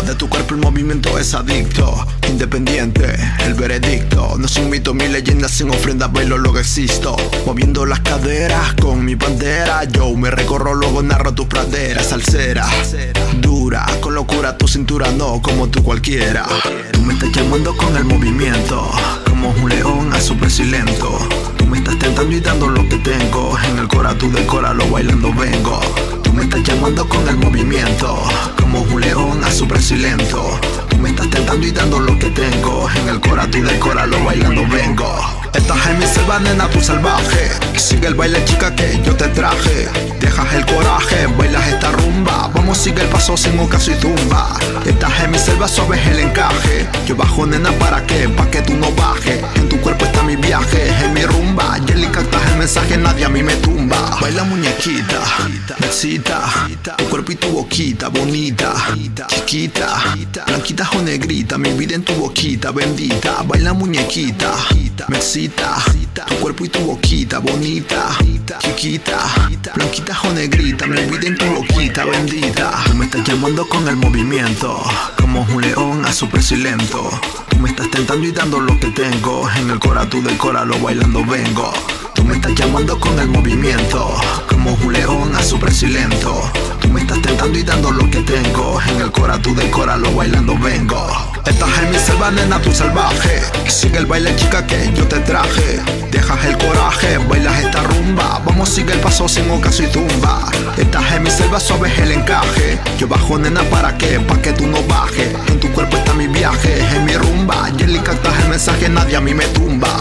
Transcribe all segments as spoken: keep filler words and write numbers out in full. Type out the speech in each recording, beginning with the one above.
De tu cuerpo el movimiento es adicto. Independiente, el veredicto. No soy un mito, mi leyenda sin ofrenda, bailo lo que existo. Moviendo las caderas con mi bandera. Yo me recorro, luego narro tus praderas. Salsera, dura, con locura tu cintura, no como tú cualquiera. Tú me estás llamando con el movimiento, como un león a su presilento. Tú me estás tentando y dando lo que tengo. En el cora tú decóralo, bailando vengo. Tú me estás llamando con el movimiento, como un león a su presilento. Tú me estás tentando y dando lo que tengo. En el cora tú decóralo, bailando vengo. Estás en mi selva, nena, tú salvaje. Sigue el baile, chica, que yo te traje. Dejas el coraje, bailas esta rumba. Vamos, sigue el paso sin ocaso y tumba. Estás en mi selva, suave el encaje. Yo bajo, nena, ¿para qué? Pa' que tú no bajes. En tu cuerpo está mi viaje, en mi rumba. Jelly, captas el mensaje, nadie a mí me tumba. Baila muñequita, me excita. Tu cuerpo y tu boquita, bonita, chiquita, blanquita o negrita. Mi vida en tu boquita, bendita. Baila muñequita, me excita. Tu cuerpo y tu boquita, bonita, chiquita, blanquita o negrita. Me vida en tu boquita, bendita. Tú me estás llamando con el movimiento, como un león a su presilento. Tú me estás tentando y dando lo que tengo. En el cora tú decóralo, bailando vengo. Tú me estás llamando con el movimiento, como un león a su presilento. Tú me estás tentando y dando lo que tengo. En el cora tú decóralo, bailando vengo. Estás en mi selva, nena, tú salvaje. Sigue el baile, chica, que yo te traje. Dejas el coraje, bailas esta rumba. Vamos, sigue el paso sin ocaso y tumba. Estás en mi selva, suave el encaje. Yo bajo, nena, ¿para qué? Pa' que tú no bajes. En tu cuerpo está mi viaje, en mi rumba. Jelly, captas el mensaje, nadie a mí me tumba.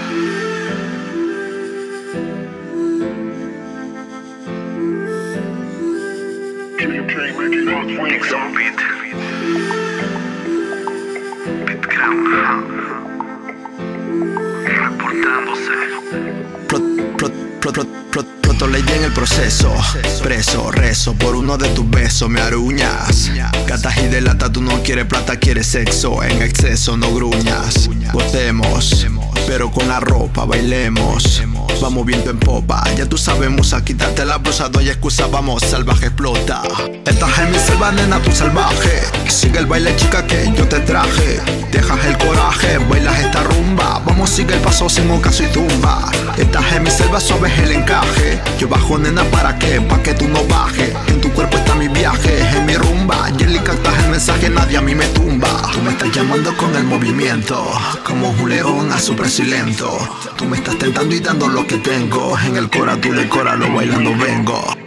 Dixon Beat Beatgram reportándose. Pro, pro, pro, pro, pro, Proto ley en el proceso. Preso, rezo por uno de tus besos. Me aruñas, gatas y delata. Tú no quieres plata, quieres sexo. En exceso no gruñas. Votemos, pero con la ropa bailemos. Vamos viento en popa, ya tú sabemos. A quitarte la blusa, no hay excusa. Vamos, salvaje, explota. Estás en mi selva, nena, tú salvaje. Sigue el baile, chica, que yo te traje. Dejas el coraje, bailas esta rumba. Vamos, sigue el paso sin ocaso y tumba. Estás en mi selva, suave el encaje. Yo bajo, nena, ¿para qué? Pa' que tú no bajes. En tu cuerpo está mi viaje, en mi rumba. Jelly, captas el mensaje, nadie a mí me tumba. Tú me estás llamando con el movimiento, como un león a su presilento. Tú me estás tentando y dando lo que tengo. En el cora tú decóralo, bailando vengo.